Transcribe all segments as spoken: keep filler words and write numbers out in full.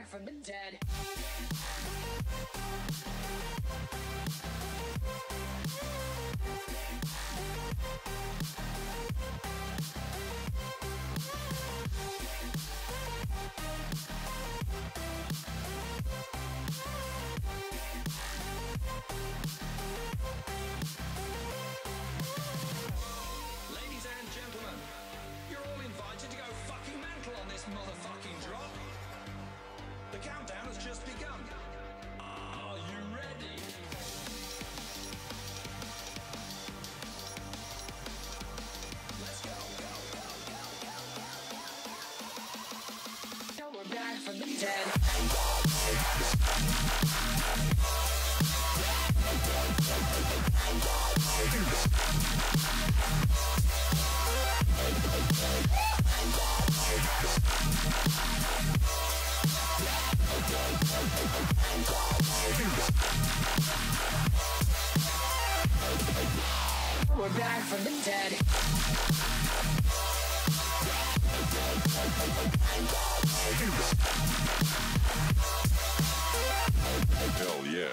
from the dead. Ladies and gentlemen, you're all invited to go fucking mental on this motherfucking drop. The countdown has just begun. Are you ready? Let's go, go, go, go, go, go, go. Now we're back from the dead. We're back from the dead. Hell yeah.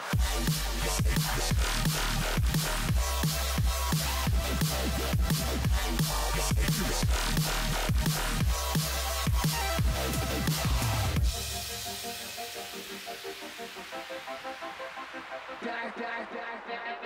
Back, back, back, back.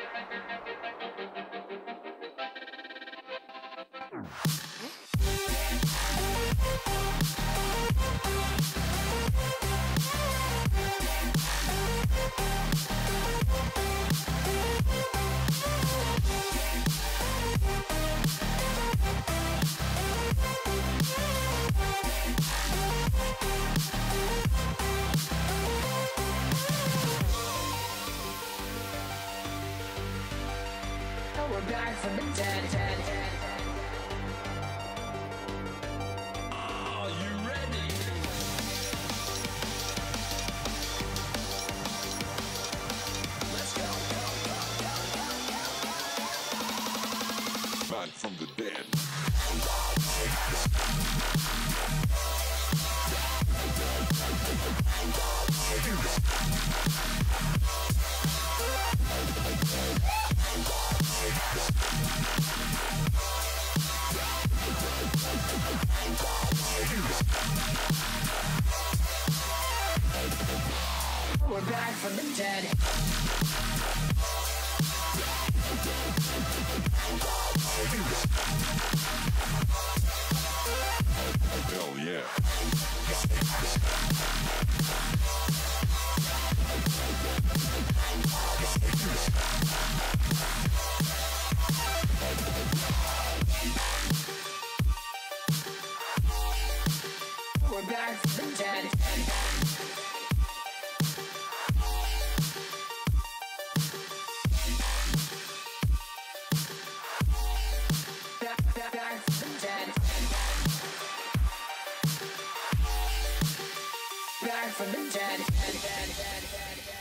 We're back from the dead, dead, dead. Are you ready? Let's go, go, go, go, go, go. Back from the dead. We're back from the dead. Hell yeah. We're back from the dead. Back, back, back from the dead. Back from the dead. Dead, dead, dead, dead, dead, dead.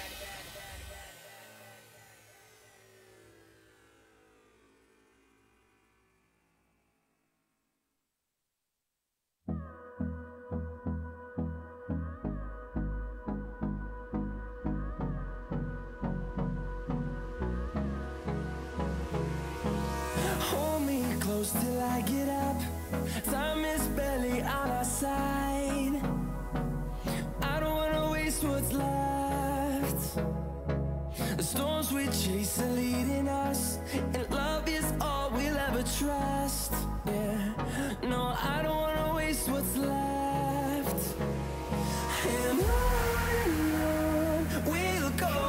Hold me close till I get up. Time is barely on our side. I don't wanna waste what's left. The storms we chase are leading us, and love is all we'll ever trust. Yeah, no, I don't wanna waste what's left. And on and on we'll go,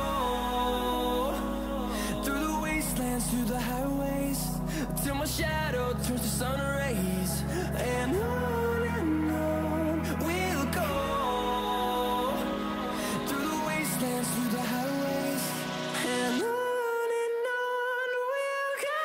through the wastelands, through the highways, till my shadow turns to sun rays. And on and on we'll go, through the wastelands, through the highways, and on and on we'll go.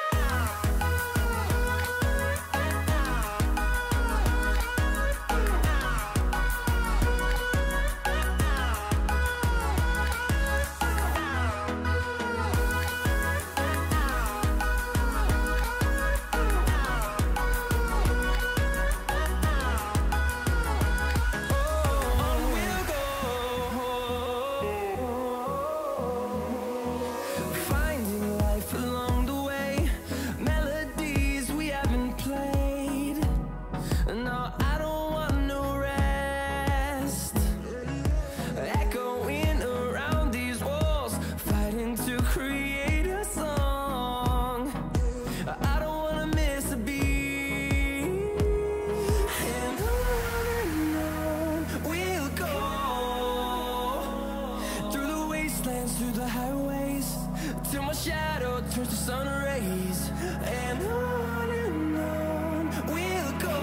shadow turns to sun rays, and on and on we'll go,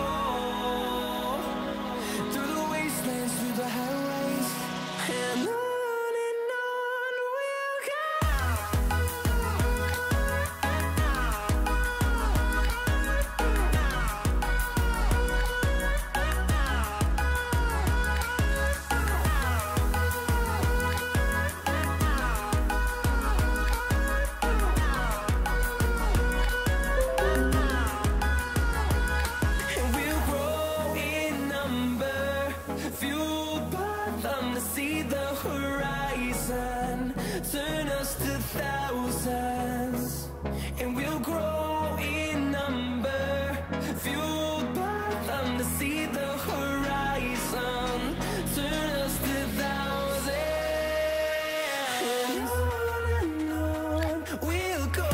through the wastelands, through the highways, and on. See the horizon turn us to thousands, and we'll grow in number, fueled by them to see the horizon turn us to thousands, and on and on we'll go,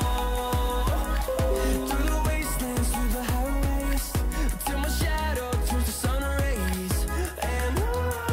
through the wastelands, through the highways, till my shadow turns to sun rays, and on.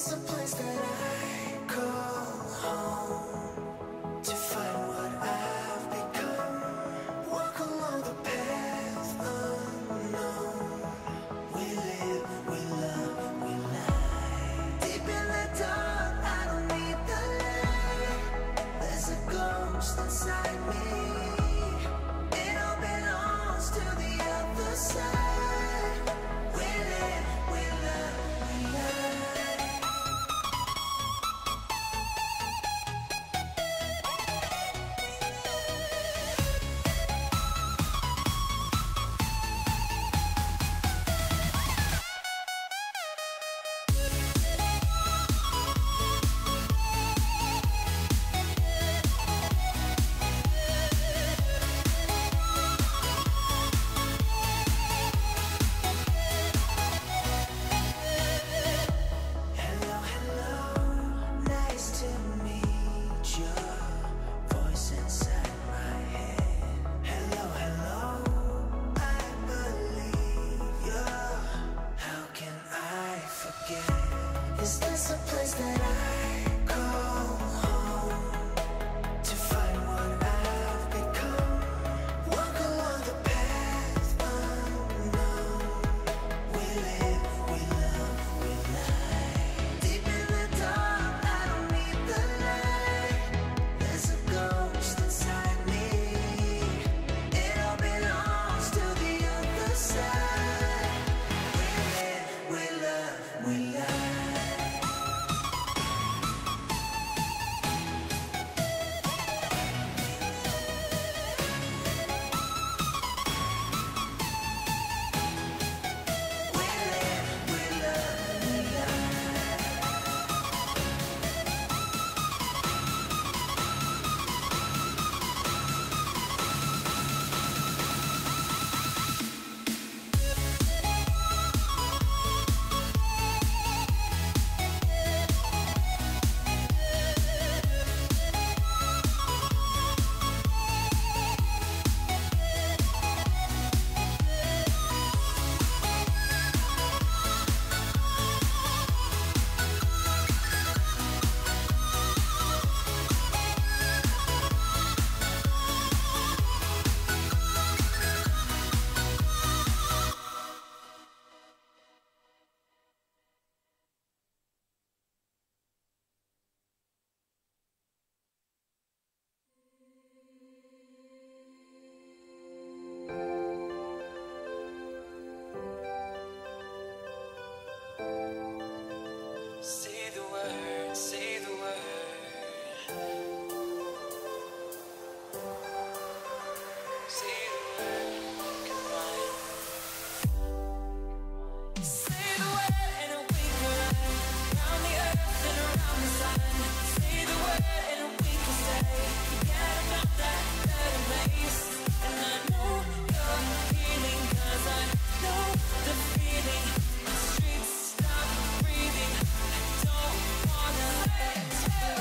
this a place that I call home to find what I've become? Walk along the path unknown. We live, we love, we lie. Deep in the dark, I don't need the light. There's a ghost inside me. It all belongs to the other side. We live, we love, we lie. Hello, hello, nice to meet you. Voice inside my head. Hello, hello, I believe you. How can I forget? Is this a place that I call home to find what I've become? Walk along the path unknown. We live, we love, we lie. Deep in the dark, I don't need the light. There's a ghost inside me. It all belongs to the other side. We live, we love, we lie. We live, we love, we lie. Say the word, say the word. Say the word, come on. Say the word and we can run around the earth and around the sun. Say the word and we can stay. Forget about that better place. And I know you're healing, 'cause I know the feeling. My streets stop breathing. I don't wanna let you.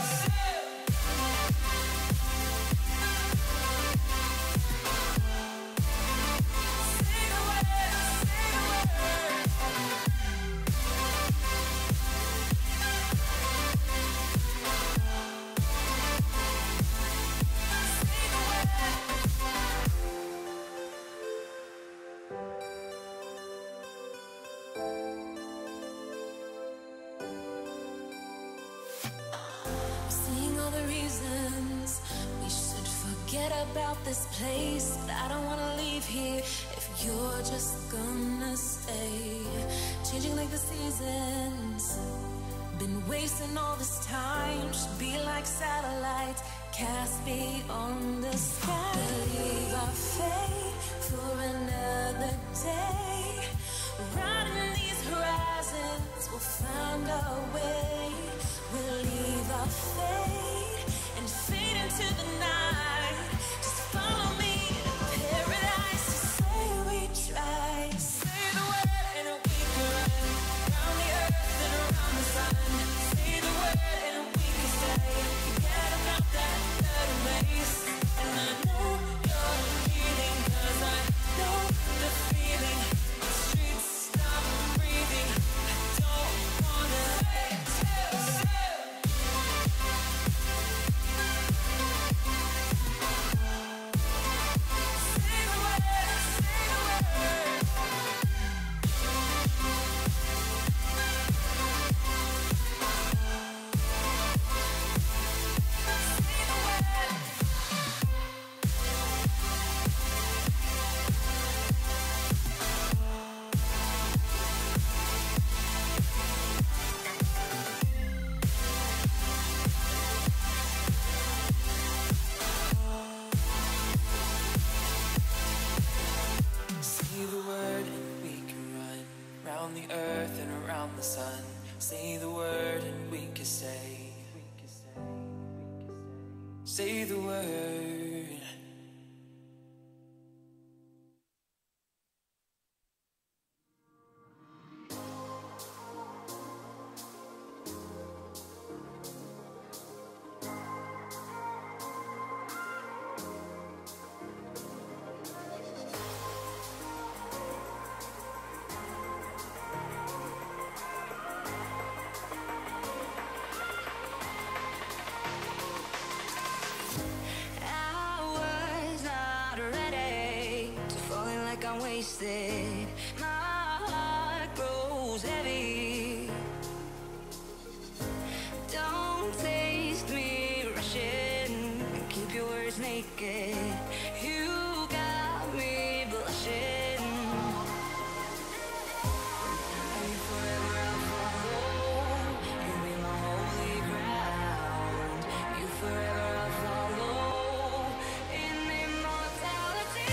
Say the word, say the word. Say the word. Seeing all the reasons we should forget about this place, but I don't wanna leave here if you're just gonna stay. Changing like the seasons, been wasting all this time. Should be like satellites cast beyond the sky. Believe our fate for another day. Riding these horizons, we'll find our way. We'll leave our fate and fade into the night. Just follow me to paradise. To say we try. Say the word and we can run around the earth and around the sun. Say the word and we can stay. Forget about that third place. And I know you're the sun. Say the word and we can say, say the word. Wasted. My heart grows heavy. Don't taste me rushing. Keep your words naked. You got me blushing. And forever I'll follow. You be my holy ground. You forever I'll follow. In immortality.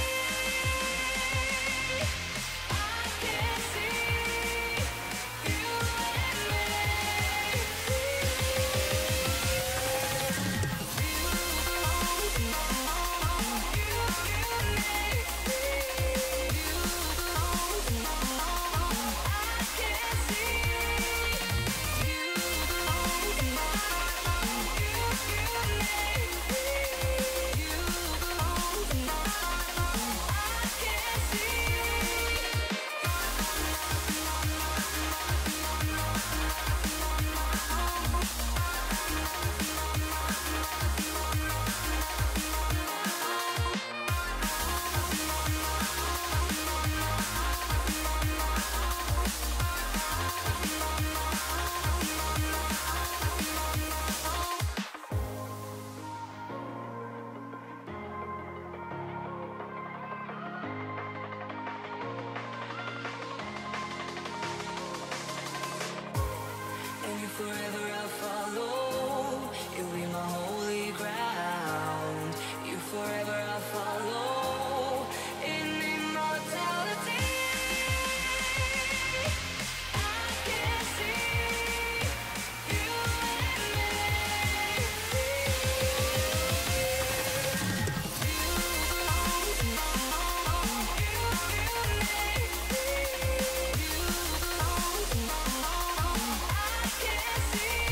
Forever I'll follow. You'll be my holy ground. You forever I'll follow. In immortality, I can see you and me. You, you, you, you, I can see.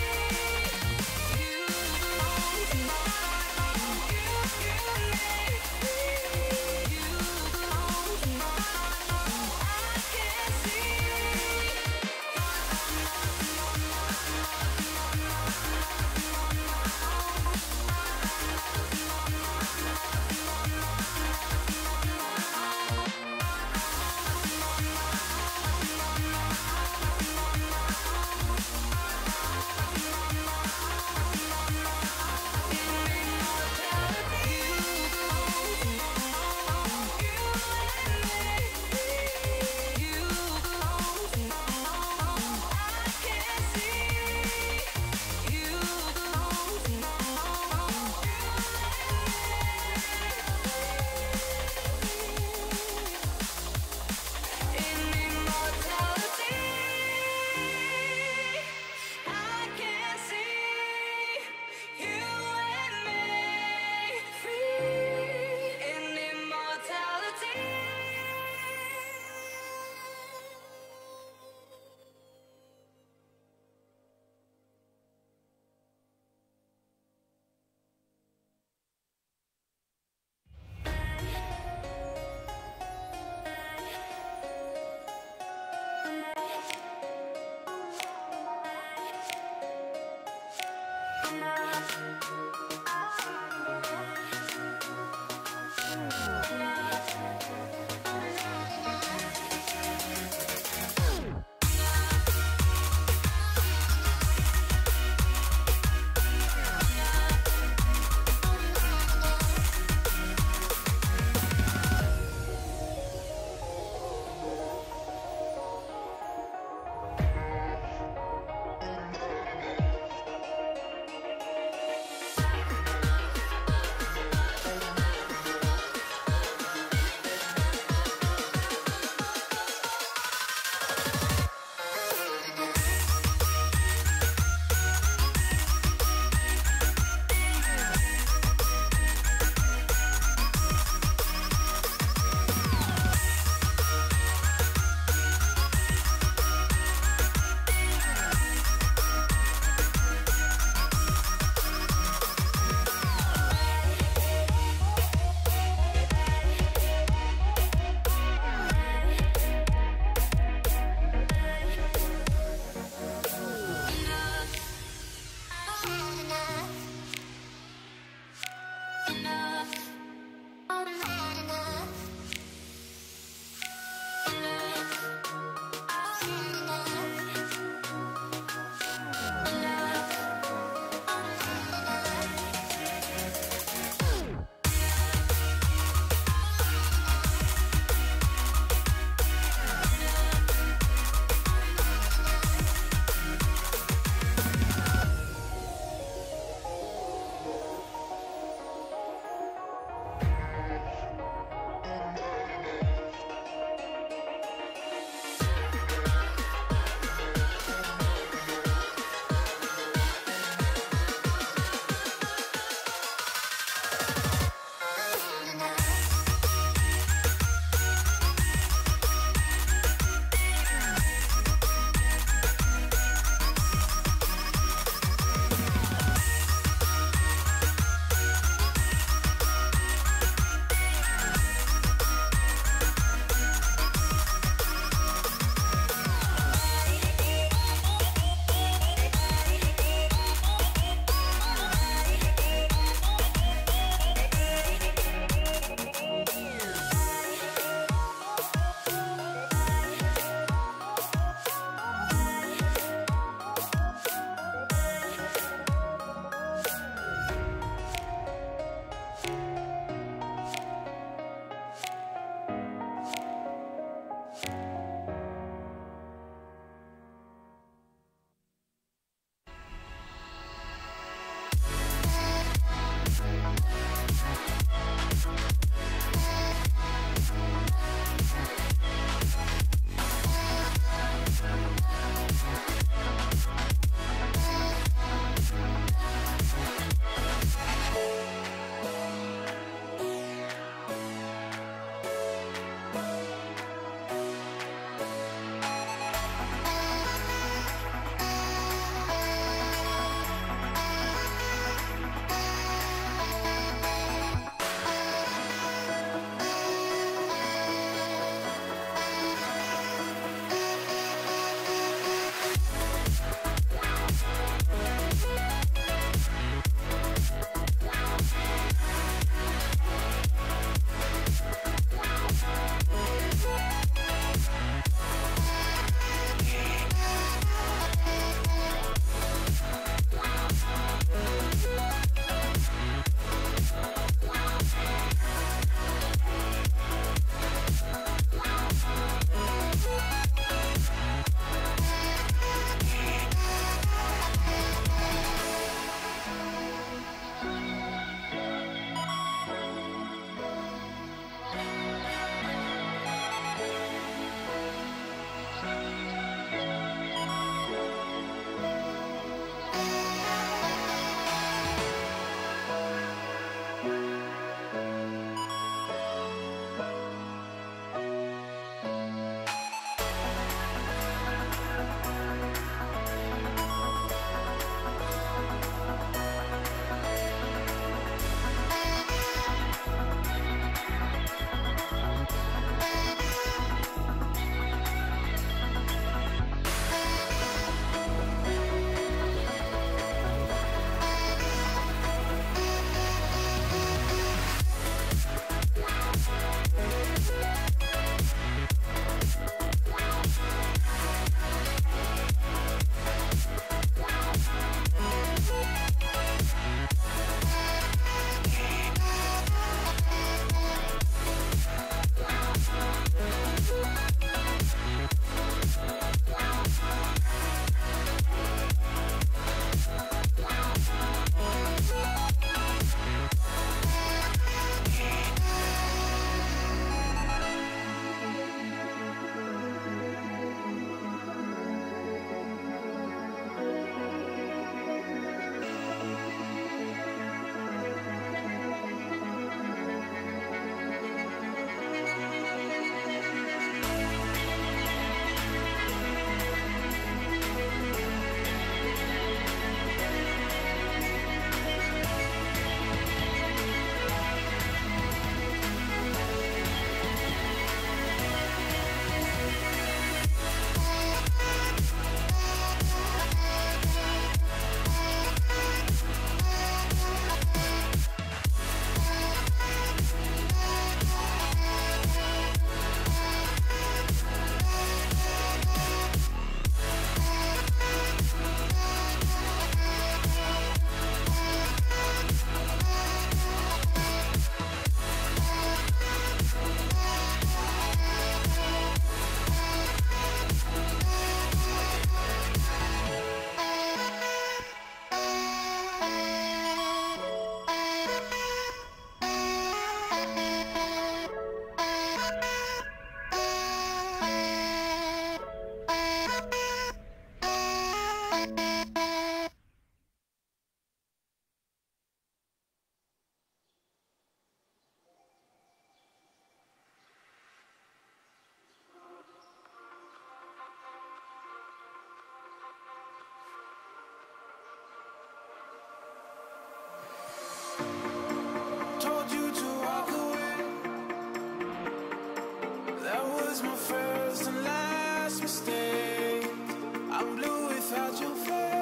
was my first and last mistake. I'm blue without your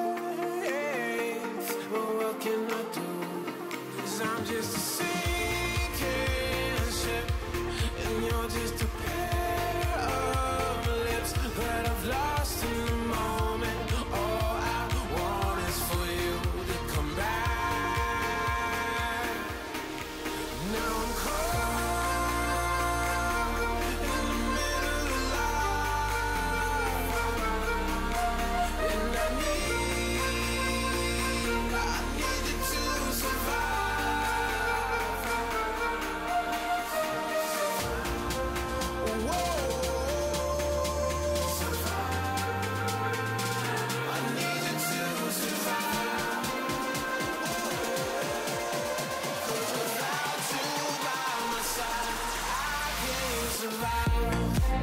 face. But what can I do? 'Cause I'm just a sinking ship, and you're just a pair of lips that I've lost in the moment. All I want is for you to come back. Now I'm caught in the middle of life, and I need, I need you to survive. Whoa, I need you to survive. 'Cause without you by my side, I can't survive.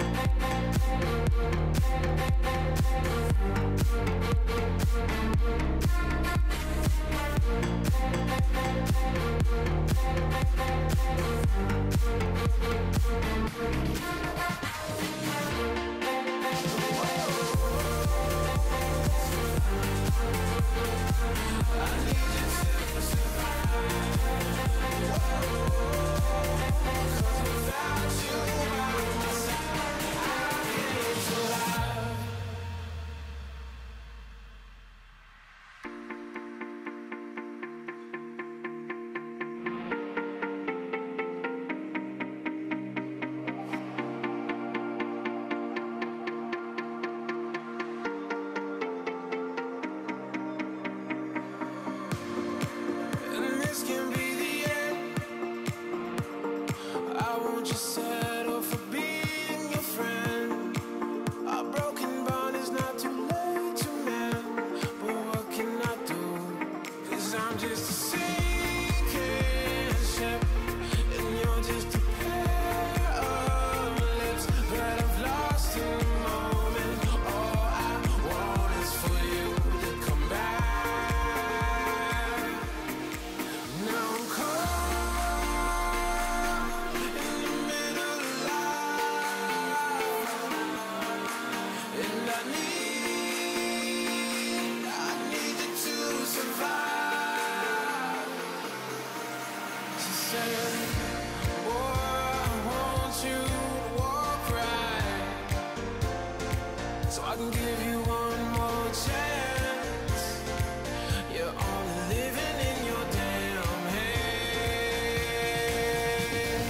And this can be the end. I won't just settle for being your friend. Our broken bond is not too late to mend. But what can I do? 'Cause I'm just a sinking ship, and you're just a pair of lips that I've lost in the moment. All I want is for you to come back. Now I'm caught in the middle of life, and I need, I need you to survive. She said, boy, I want you to walk right, so I can give you one more chance. You're only living in your damn head.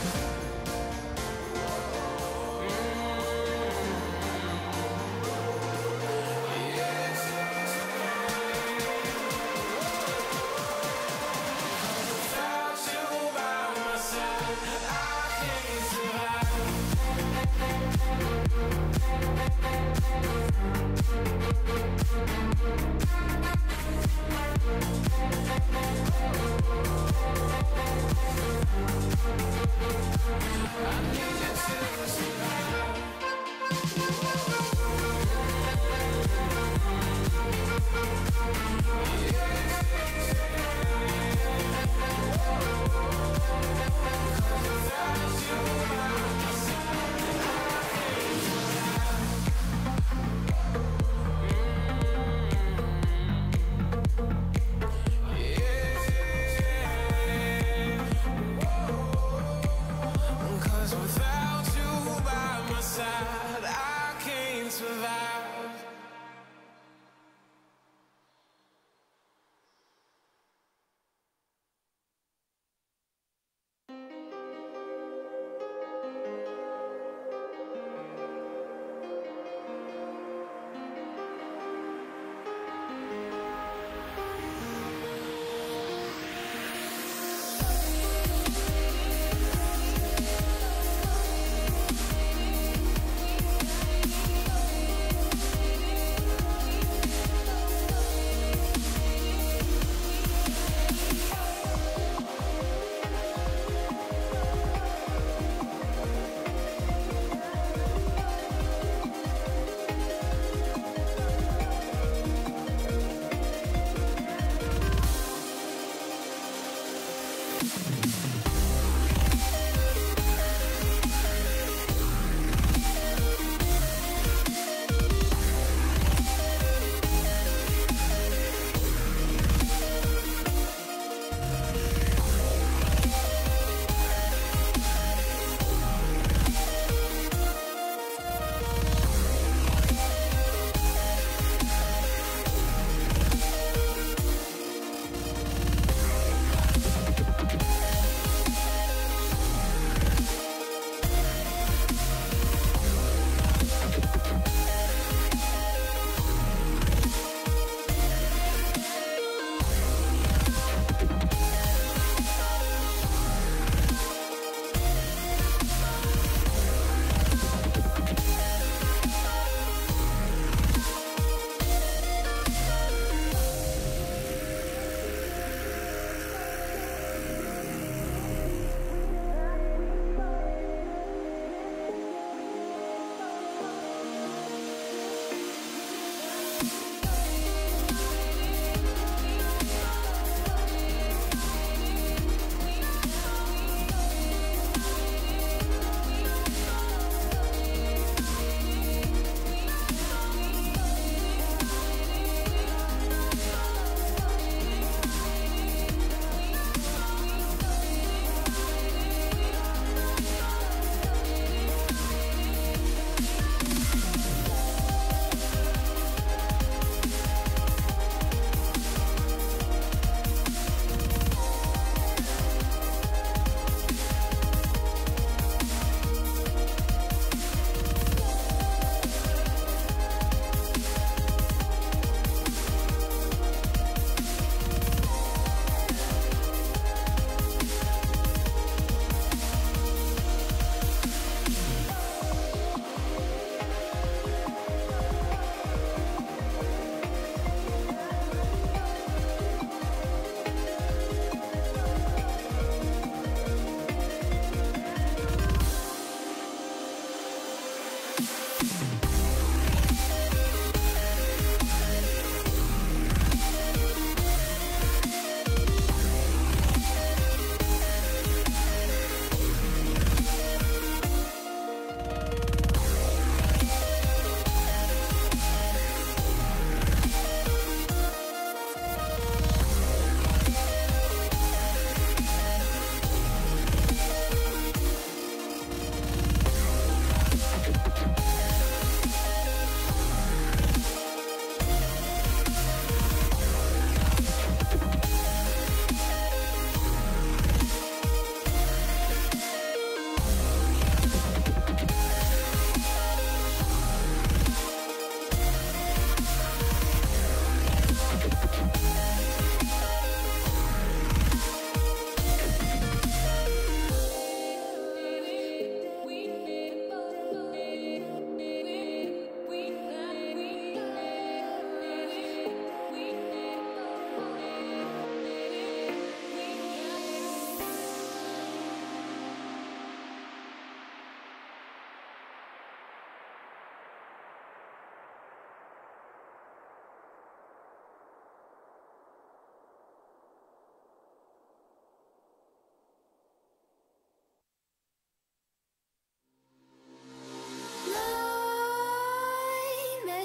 Without you by my side, I can't survive. I need you to survive. Cause without you by my side, I can't survive. We'll be right back.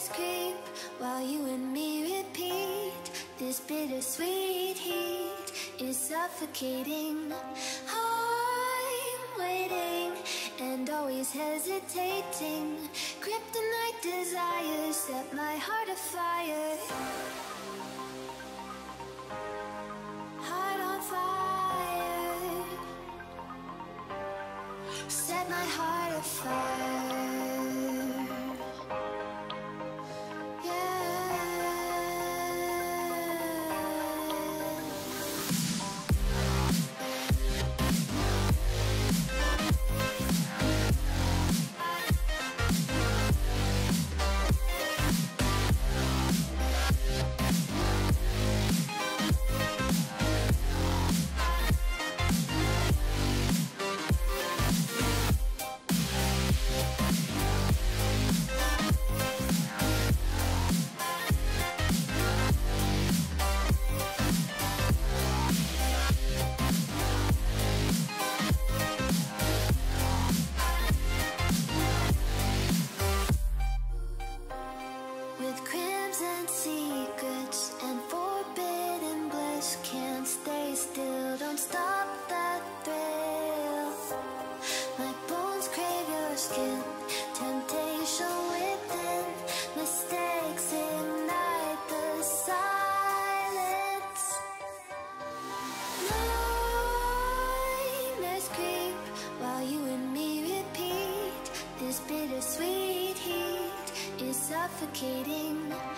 creep while you and me repeat. This bittersweet heat is suffocating. I'm waiting and always hesitating. Kryptonite desires set my heart afire. Heart on fire. Set my heart afire. With crimson secrets and forbidden bliss, can't stay still, don't stop that thrill. My bones crave your skin, temptation within, mistakes ignite the silence. Nightmares creep while you and me repeat. This bittersweet heat is suffocating.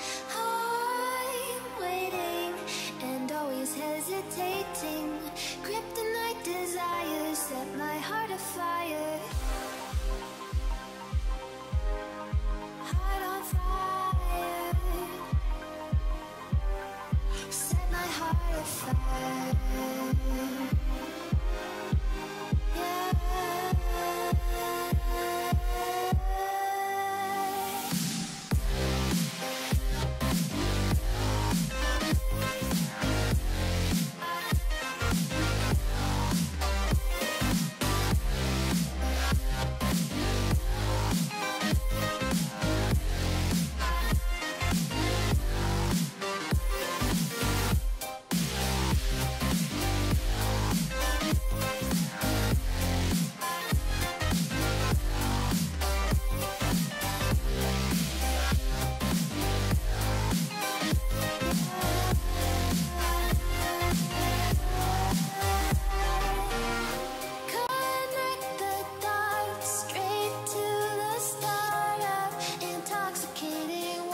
I'm waiting and always hesitating. Kryptonite desires set my heart afire. Heart on fire. Set my heart afire. Yeah. Connect the dots straight to the start of intoxicating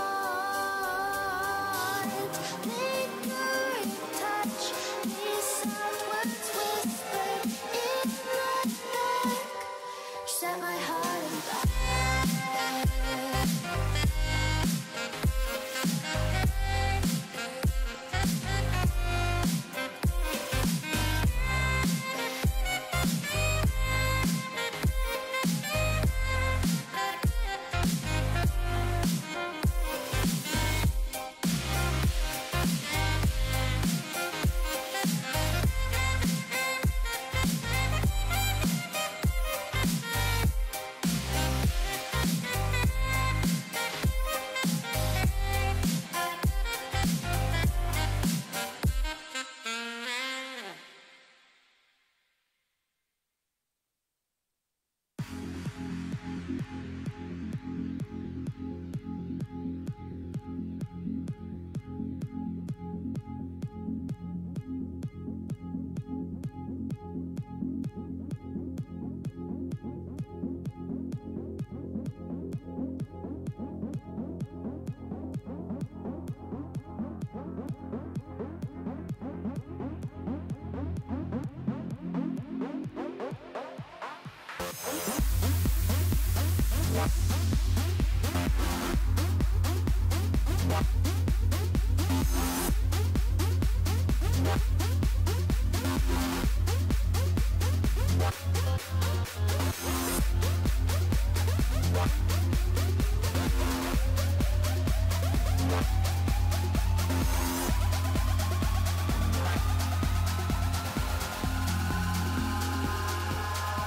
want. Lingering touch, these soft words whispered in the dark. Set my heart on fire.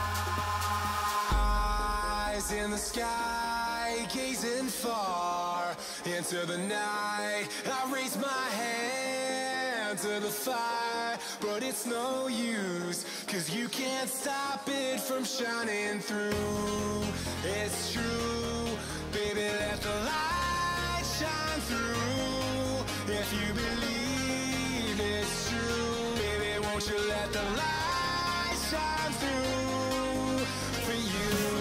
In the sky, gazing far, into the night. I raise my hand to the fire, but it's no use, cause you can't stop it from shining through. It's true, baby, let the light shine through. If you believe it's true, baby, won't you let the light shine through for you.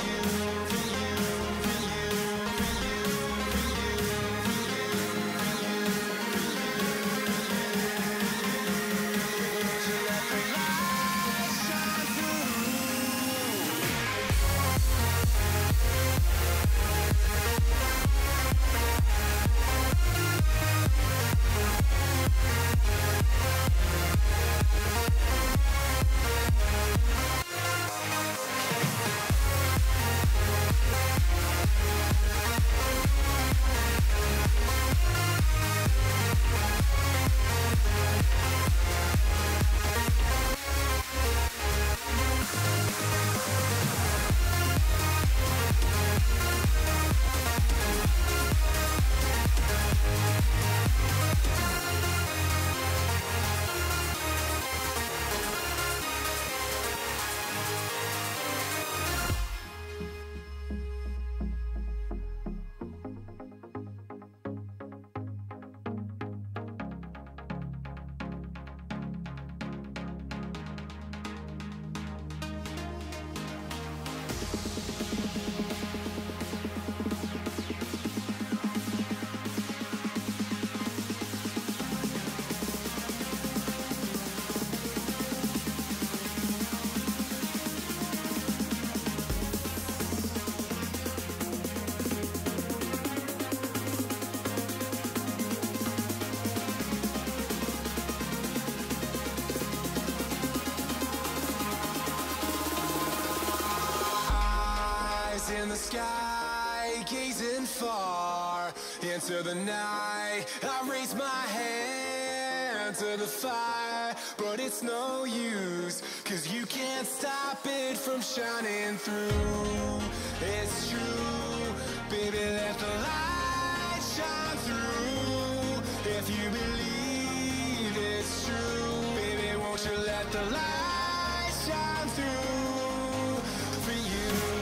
In the sky, gazing far into the night. I raise my hand to the fire, but it's no use, cause you can't stop it from shining through. It's true, baby, let the light shine through. If you believe it's true, baby, won't you let the light shine through for you.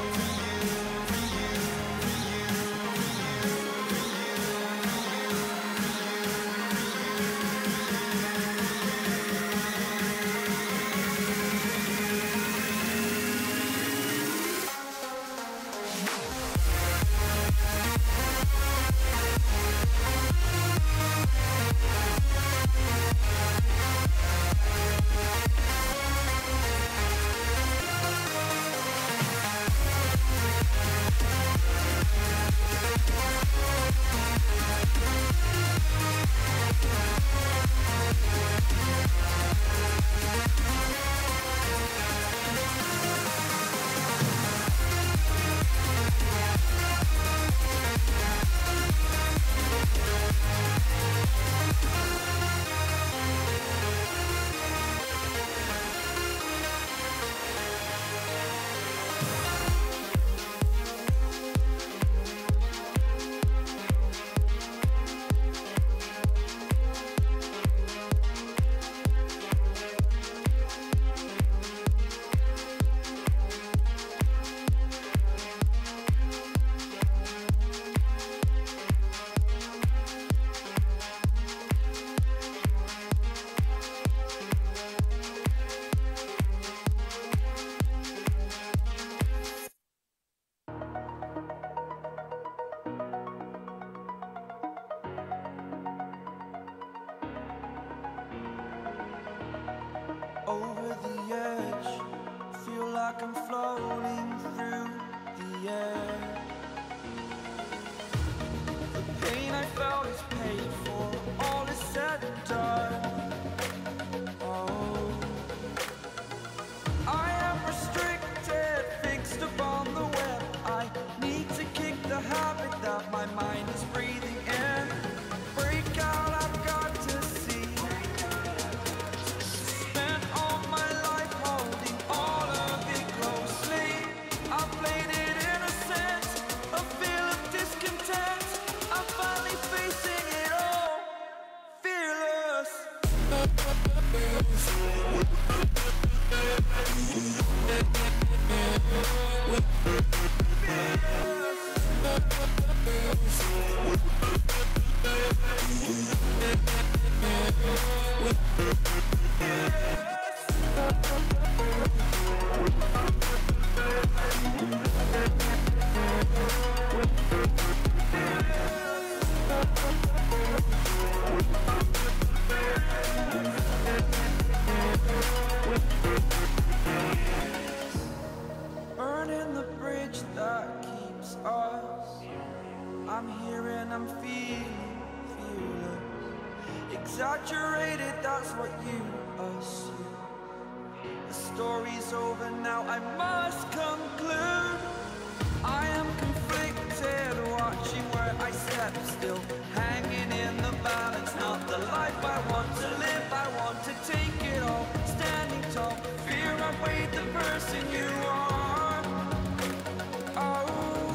I'm feeling fearless. Exaggerated, that's what you assume. The story's over now, I must conclude. I am conflicted, watching where I step still, hanging in the balance, not the life I want to live. I want to take it all, standing tall, fear I weighed the person you are. Oh,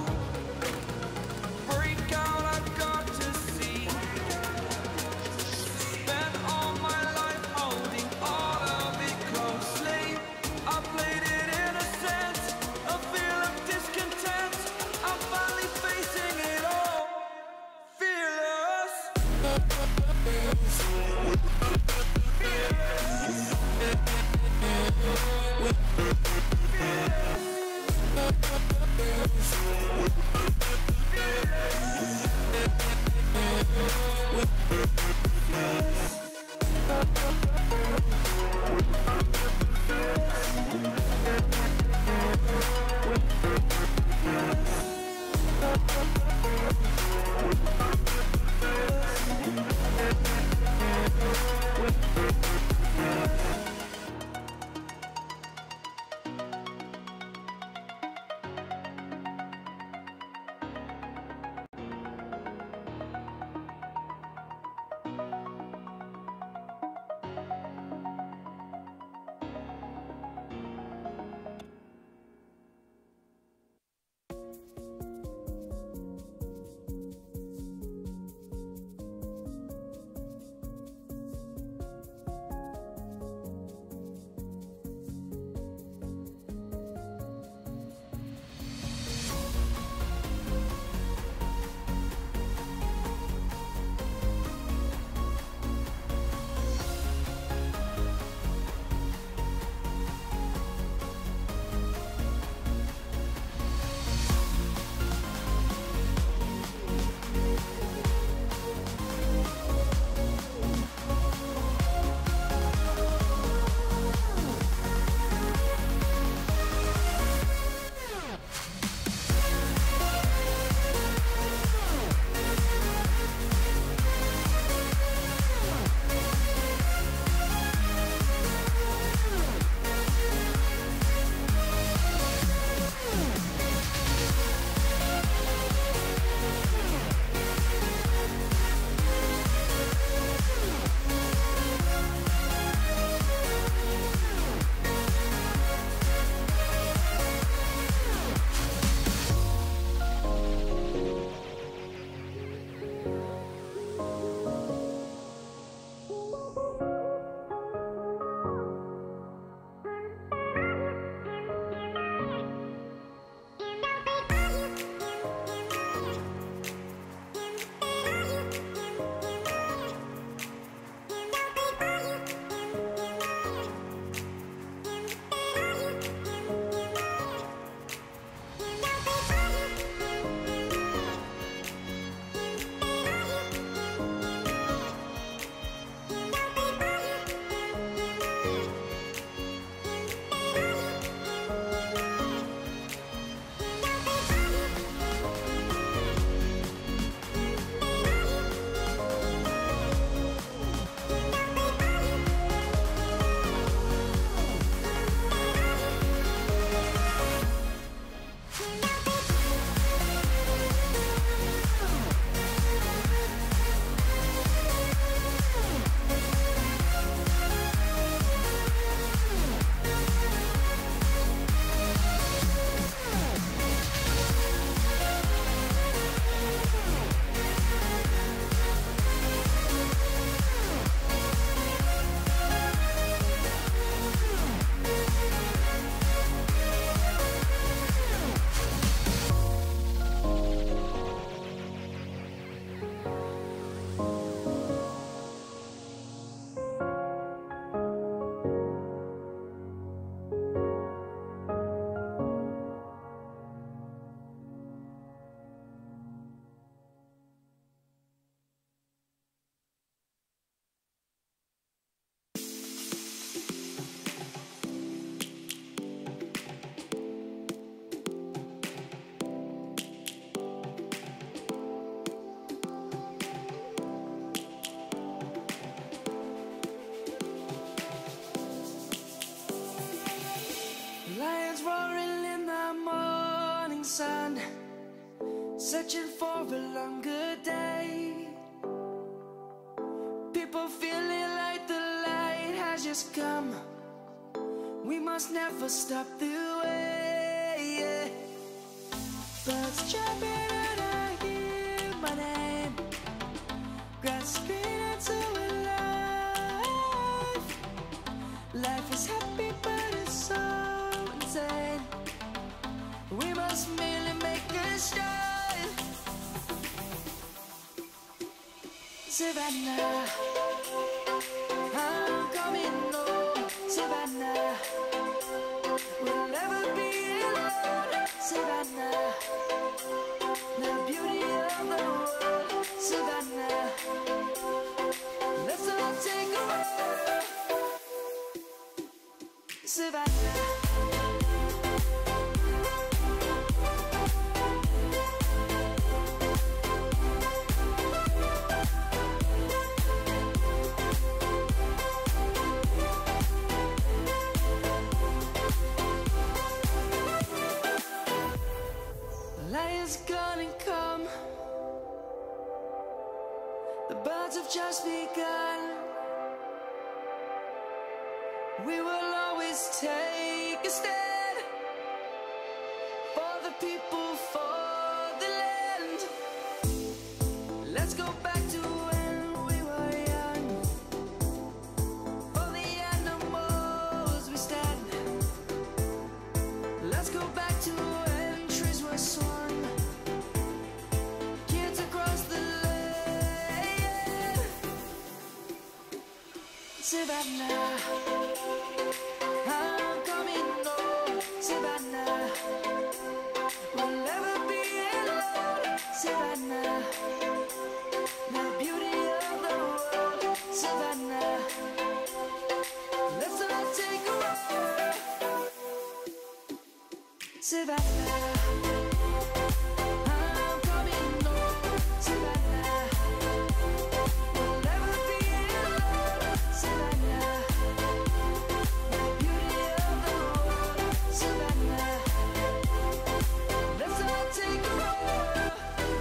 break out, I've got to see. Spent all my life holding all of it closely. I played it in a sense, a feel of sun, searching for a longer day. People feeling like the light has just come. We must never stop the way, yeah. Birds chirping and I hear my name, grasping into a life. Life is happy but it's so insane. We must merely make a start. Savannah, I'm coming home. Savannah, we'll never be alone. Savannah, the beauty of the world. Savannah, let's all take a walk. Savannah. Lion's gonna come. The birds have just begun. We will always take a stand for the people, for the land. Let's go back to when we were young. For the animals we stand. Let's go back to when trees were swung. Kids across the land. Savannah, I'm coming home. Savannah, we'll never be alone. Savannah, the beauty of the world. Savannah, let's all take a walk. Savannah, I'm coming home. Savannah, we'll never be alone. Savannah, the beauty of the world. Savannah, let's all take a walk.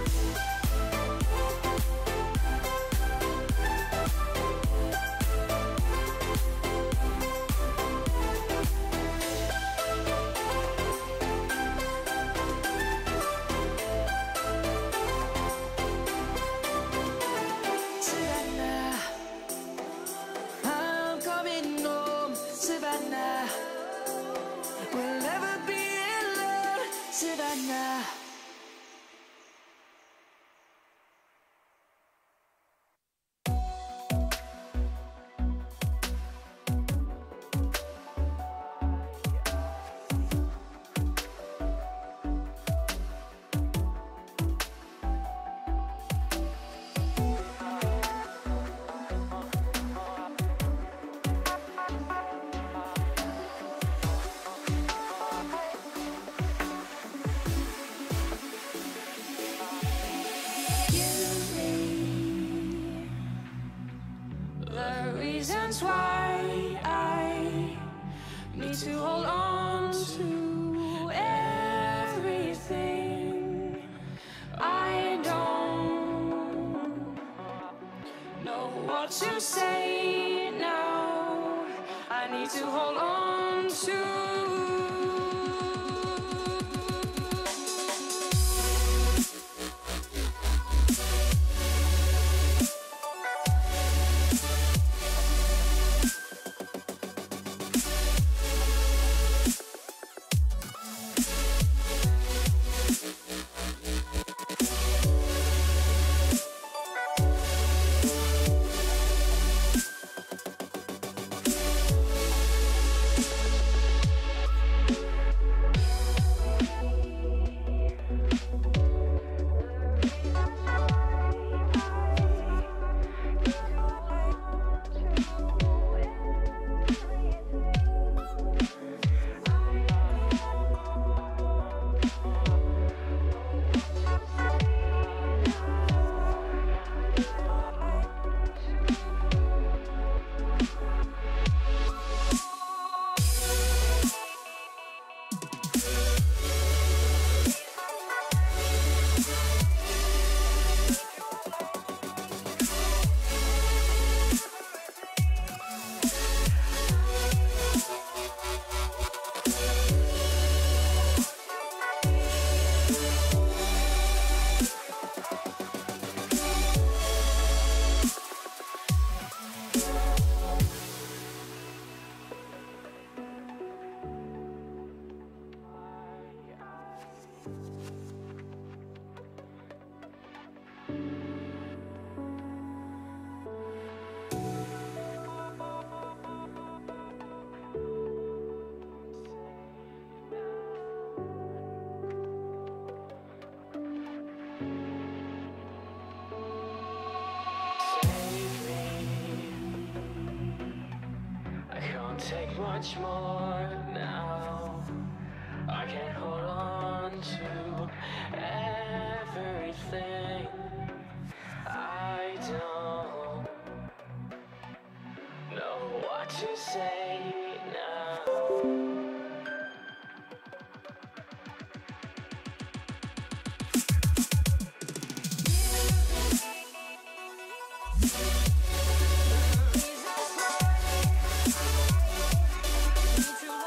Savannah, I'm coming home. Savannah, we'll never be alone. Savannah. The reasons why I need to hold on to everything. I don't know what to say now. I need to hold on to. Take much more now. I can't hold on to everything. I don't know what to say now. To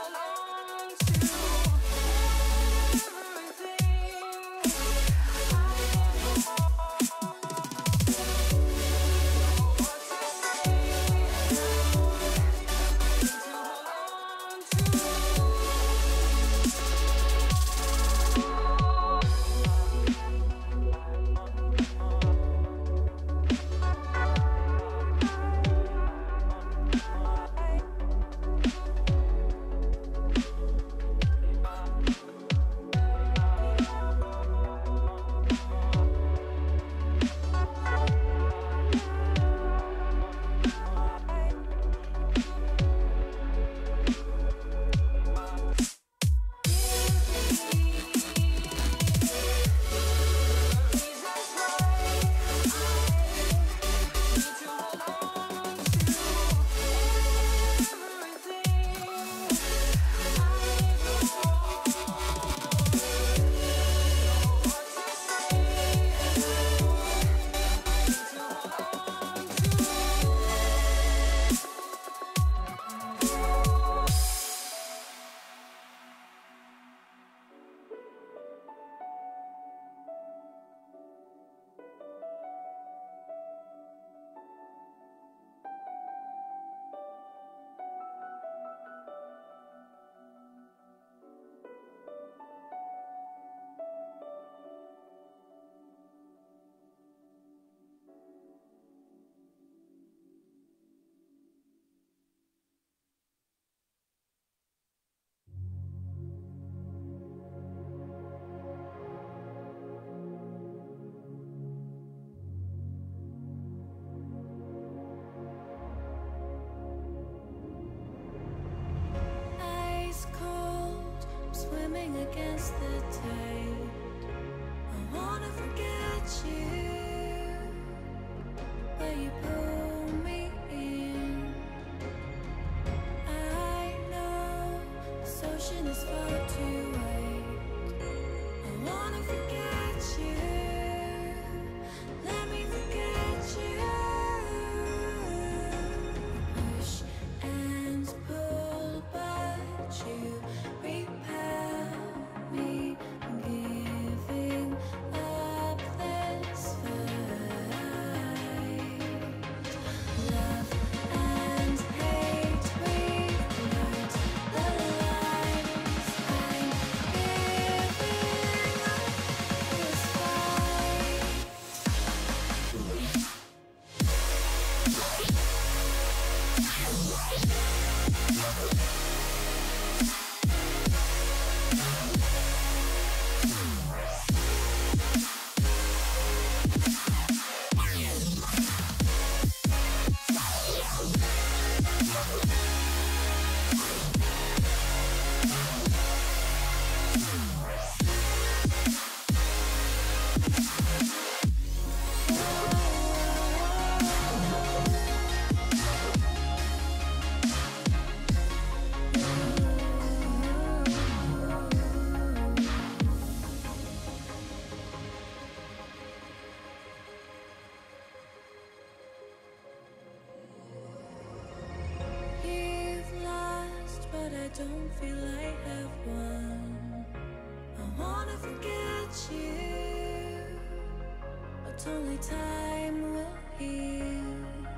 but only time will heal.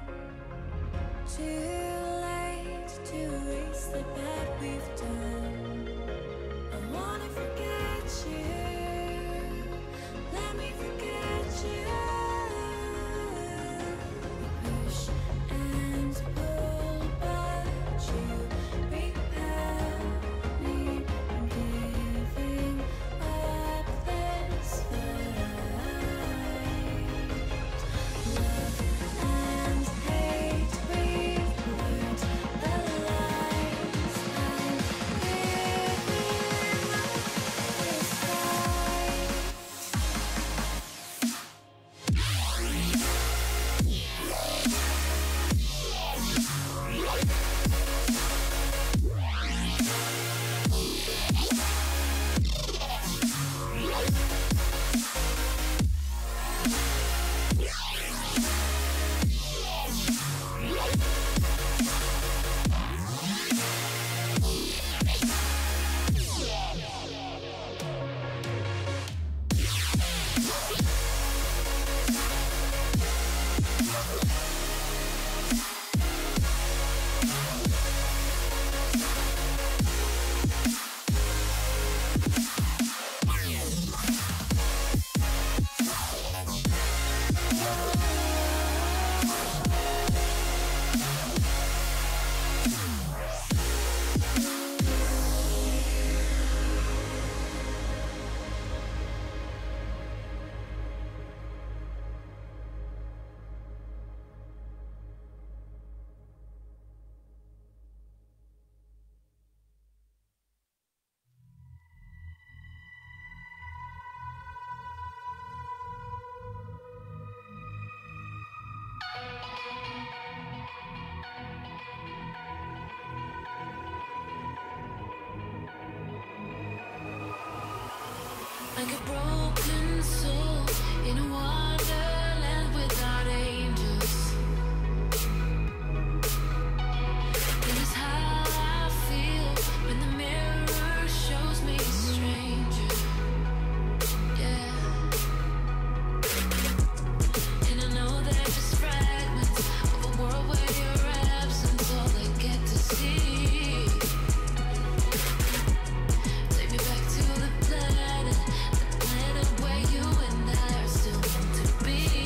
Too late to erase the bad we've done. I wanna forget you. Let me forget you. Push and pull, but you repel me. I'm giving up this fight. Love and hate, we've learned the lines. I'm giving up this fight. Like a broken soul in a wonderland without angels. That is how I feel when the mirror shows me a stranger. Yeah. And I know they're just fragments of a world where your absence all they get to see. Take me back to the planet, the planet where you and I are still meant to be.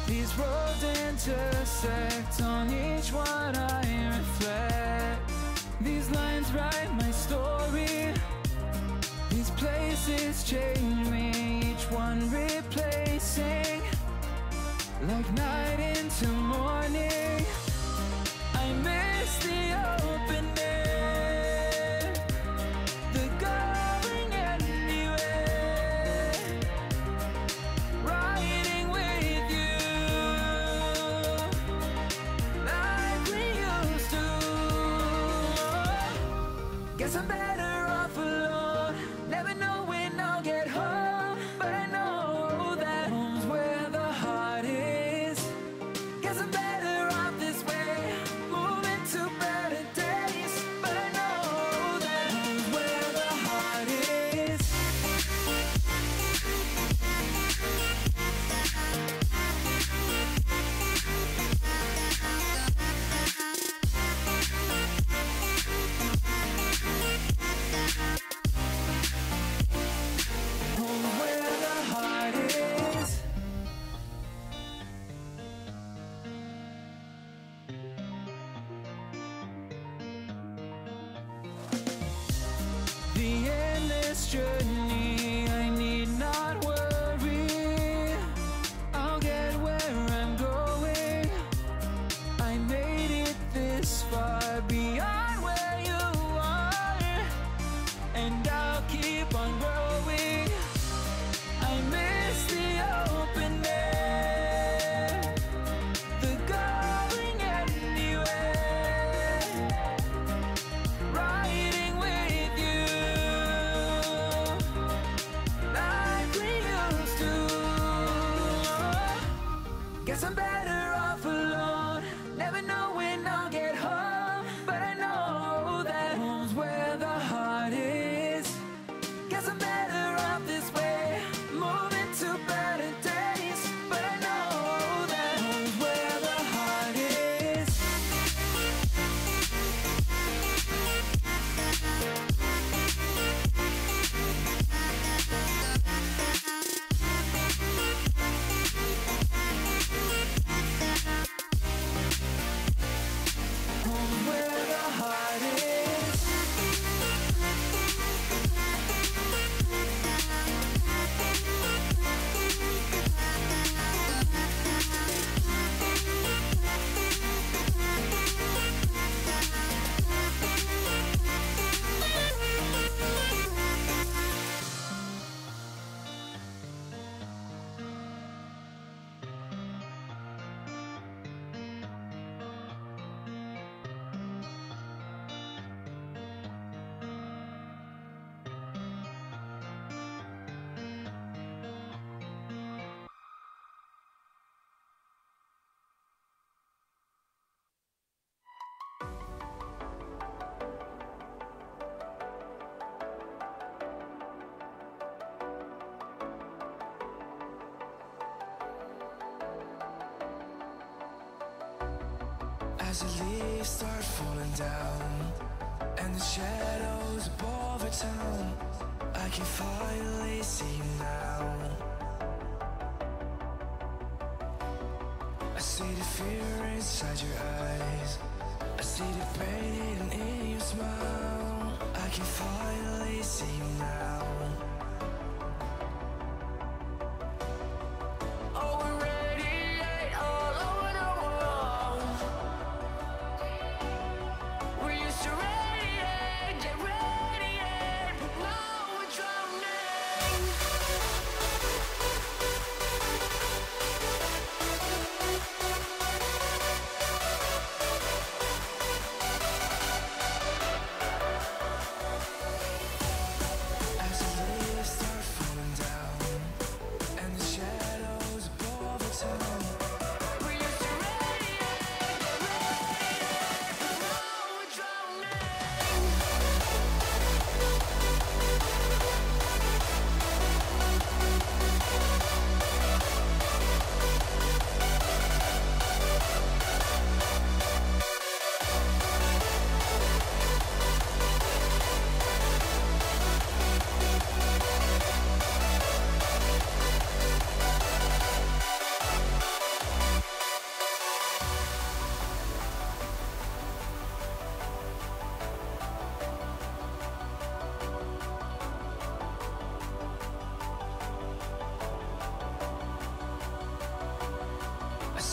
These roads intersect, on each one I reflect. These lines write my story. These places change me, each one replacing. Like night into morning, I miss the open air, the going anywhere, riding with you, like we used to. Guess I'm better off alone, never know when I'll get home, but I know that home's where the heart is. Guess I'm better off this way, moving to better days, but I know that home's where the heart is. Home's where the heart is. The endless journey, I need not worry. I'll get where I'm going. I made it this far, beyond where you are, and I'll keep on growing. I miss the open air, the going anywhere, riding with you, like we used to. Guess I'm better off alone, never know when I'll get home, but I know that home's where the heart is. Guess I'm better off this way, moving to better days, but I know that home's where the heart is. Home's where the heart is. As the leaves start falling down and the shadows above the town, I can finally see you now. I see the fear inside your eyes, I see the pain hidden in your smile. I can finally see you now. Oh, we radiate all over the world. We used to radiate, get radiate, but now we're drowning. As the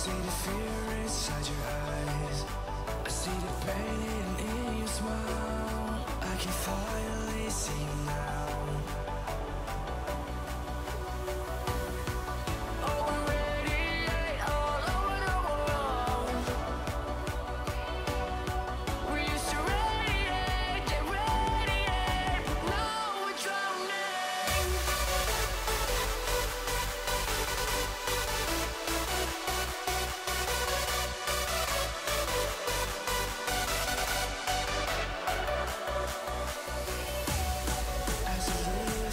see the fear inside your eyes. I see the pain in your smile. I can finally see you now. Oh, we radiate all over the world. We used to radiate, get radiate, but now we're drowning. As a little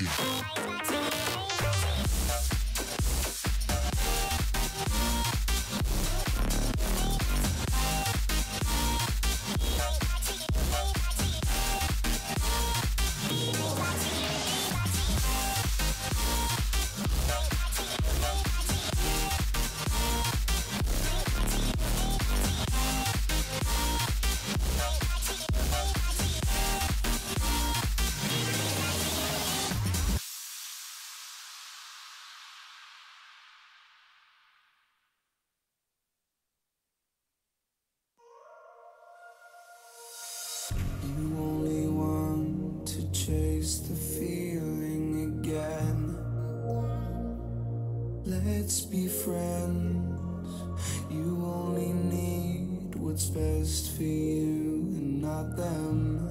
You only want to chase the feeling again. Let's be friends. You only need what's best for you and not them.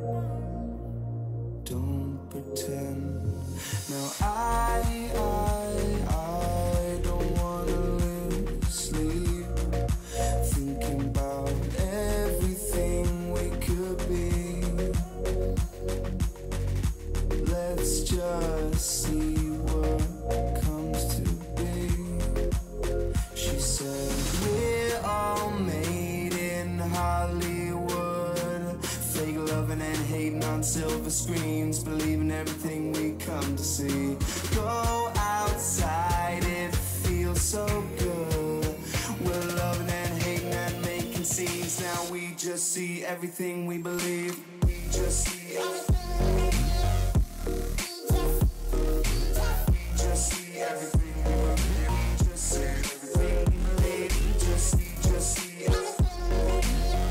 Don't pretend. Now I, I, I don't wanna lose sleep thinking about everything we could be. Let's just see what comes to be. She said, we're all made in Hollywood, fake loving and hating on silver screens, believing everything we come to see. Go outside, it feels so good. We're loving and hating and making scenes. Now we just see everything we believe. We just see everything. We just see everything we believe. We just see everything we believe. We just see, just see everything.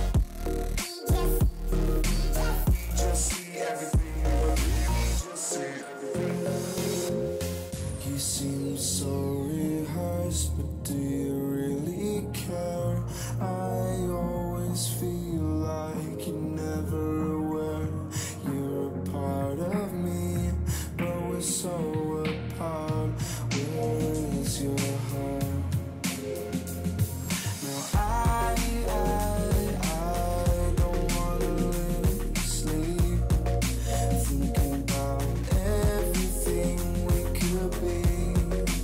We just see everything we believe. We just see everything. You seem so rehearsed, but do you really care? I always feel like you're never aware. You're a part of me, but we're so apart. Where is your heart? Now I, I, I don't wanna lose sleep thinking about everything we could be.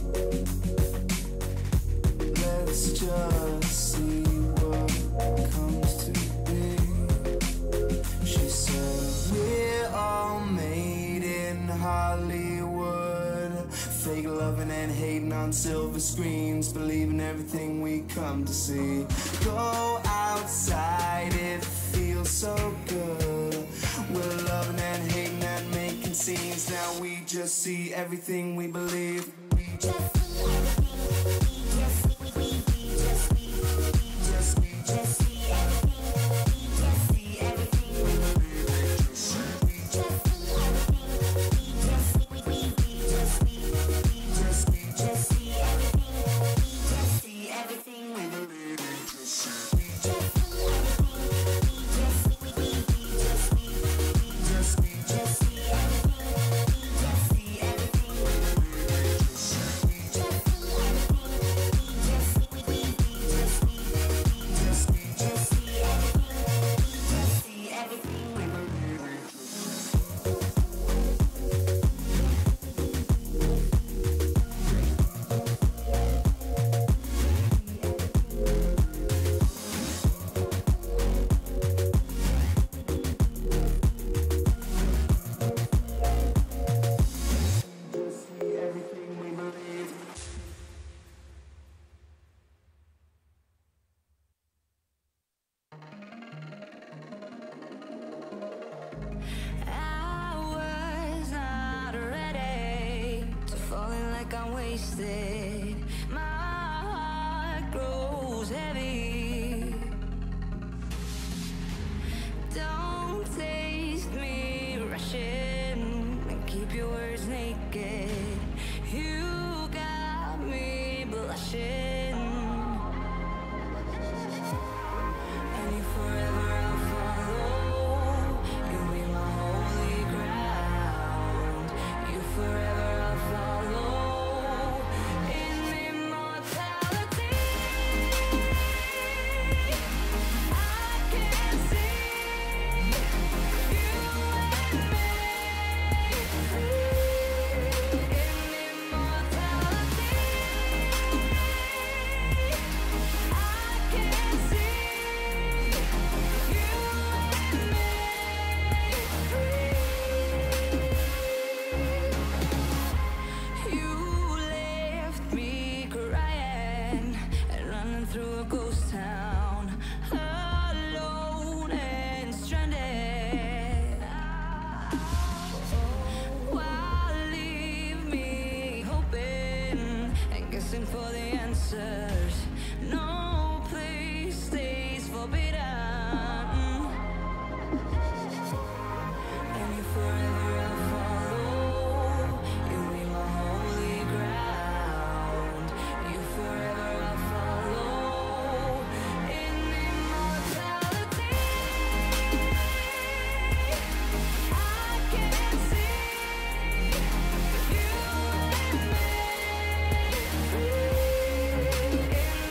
Let's just see what comes to be. She said, we're all made in Hollywood, fake loving and hating on silver screens, believing everything we come to see. Go outside, it feels so good. We're loving and hating and making scenes. Now we just see everything we believe. We just see everything. We just see, we, we, we just see, we just, we just see everything. We just see everything we believe. We just see, we just see everything. We just see, we, we, we just see, we just, we just see everything. We just see everything we believe. We just see, we just see everything. We just see, we, we, we just see, we just, we just see everything. We just see everything we believe. We just see, we chasing for the answers. No place stays forbidden. And you forever I'll follow. You'll be my holy ground. You forever I'll follow. In immortality, I can see you and me. In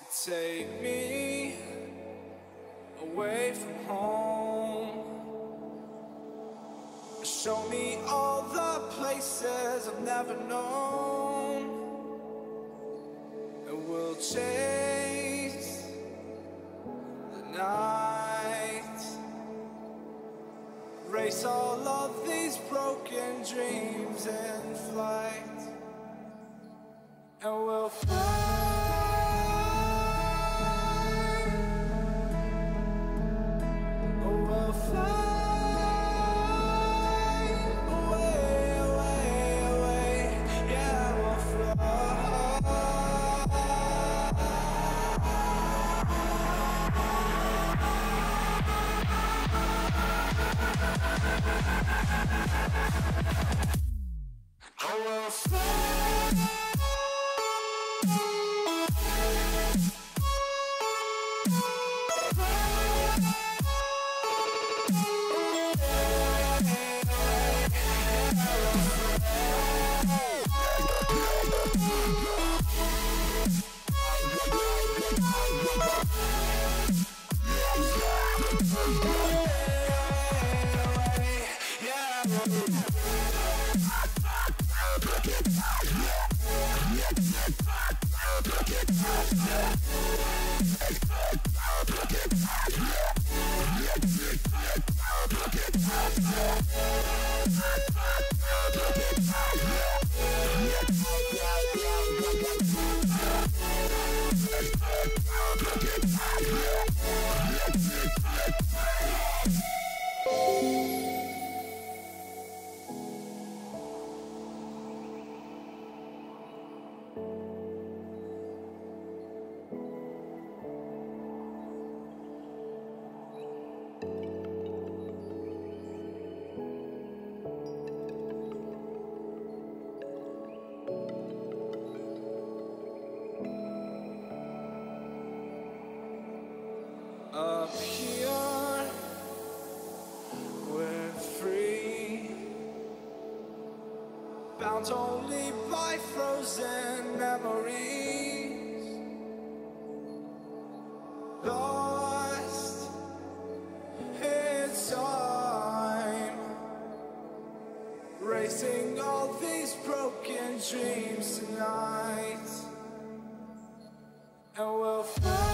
Take me away from home. Show me all the places I've never known. And we'll chase the night, race all of these broken dreams in flight. And we'll fly. Up here, we're free, bound only by frozen memories, lost in time, racing all these broken dreams tonight, and we'll fly.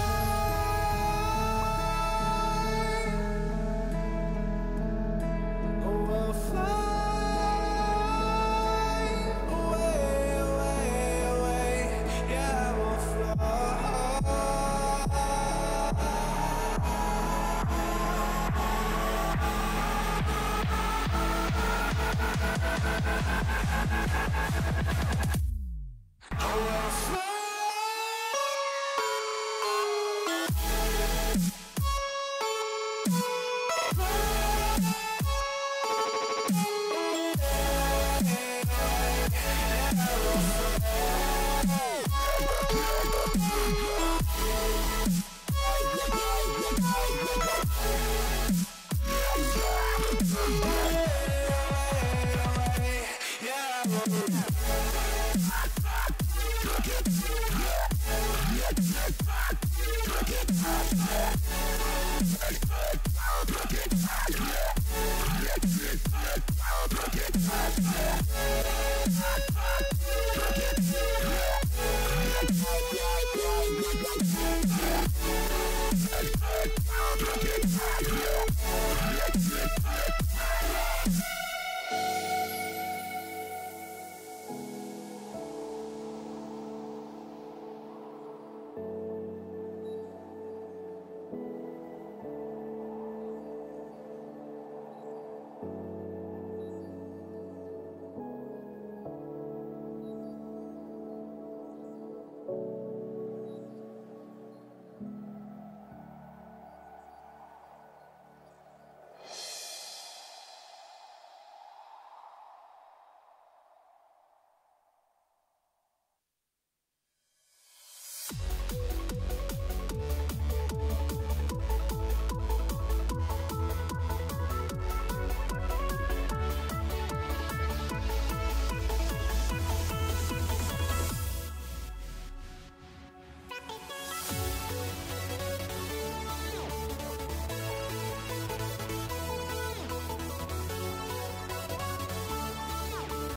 Yeah.